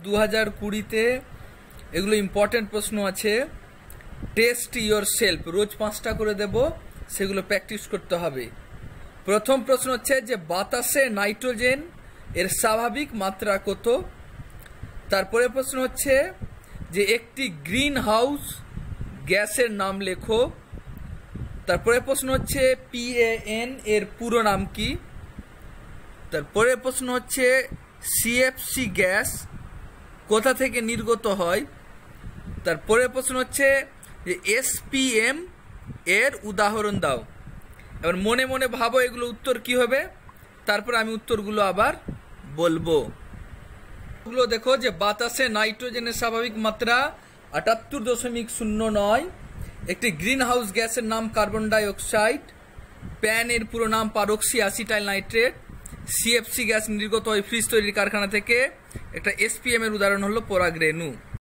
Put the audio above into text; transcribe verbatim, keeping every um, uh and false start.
দু হাজার কুড়িতে এগুলো ইম্পর্টেন্ট প্রশ্ন আছে। টেস্ট ইয়োর সেলফ, রোজ পাঁচটা করে দেব, সেগুলো প্র্যাকটিস করতে হবে। প্রথম প্রশ্ন হচ্ছে যে বাতাসে নাইট্রোজেন এর স্বাভাবিক মাত্রা কত। তারপরে প্রশ্ন হচ্ছে যে একটি গ্রিন হাউস গ্যাসের নাম লেখো। তারপরে প্রশ্ন হচ্ছে পিএএন এর পুরো নাম কি। তারপরে প্রশ্ন হচ্ছে সিএফসি গ্যাস কোথা থেকে নির্গত হয়। তারপরে প্রশ্ন হচ্ছে যে এসপিএম এর উদাহরণ দাও। এবার মনে মনে ভাবো এগুলো উত্তর কি হবে, তারপর আমি উত্তরগুলো আবার বলবো। এগুলো দেখো যে বাতাসে নাইট্রোজেনের স্বাভাবিক মাত্রা আটাত্তর দশমিক শূন্য নয়। একটি গ্রিন হাউস গ্যাসের নাম কার্বন ডাই অক্সাইড। প্যান এর পুরো নাম peroxy acetyl nitrate. CFC gas নির্গত হয় ফ্রিজ তৈরির কারখানা থেকে। একটা এসপিএম এর উদাহরণ হলো পরাগরেণু।